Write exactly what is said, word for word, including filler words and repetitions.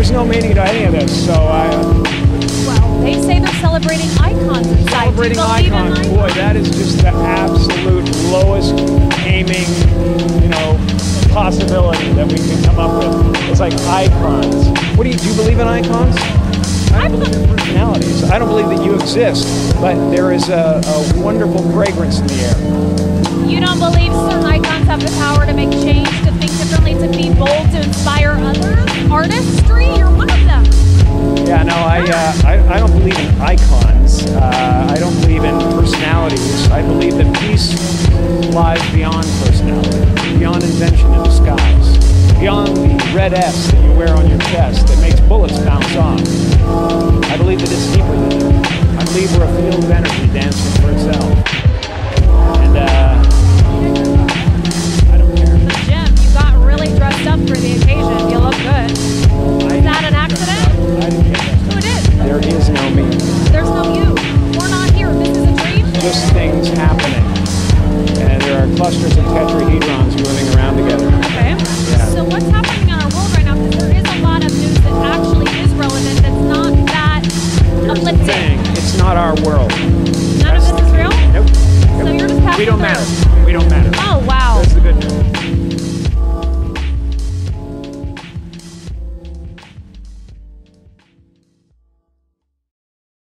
there's no meaning to any of this. So I. Well, they say they're celebrating icons inside. Celebrating icons, boy, that is just the absolute lowest aiming, you know, possibility that we can come up with. It's like icons. What do you do? You believe in icons? I don't believe in personalities. I don't believe that you exist, but there is a, a wonderful fragrance in the air. You don't believe certain icons have the power to make change, to think differently, to be bold, to inspire others? Artistry? You're one of them. Yeah, no, I, uh, I, I don't believe in icons. Uh, I don't believe in personalities. I believe that peace lies beyond personality, beyond invention and disguise, beyond the red S that you wear on your chest that makes bullets bounce off. I believe that it's deeper than that. I believe we're a field of energy dancing for itself. And, uh, I don't care. So Jim, you got really dressed up for the occasion. You look good. Is that an accident? I didn't get that. Who it is? There is no me. There's no you. We're not here. This is a dream. Just things happening. And there are clusters of tetrahedrons moving around together.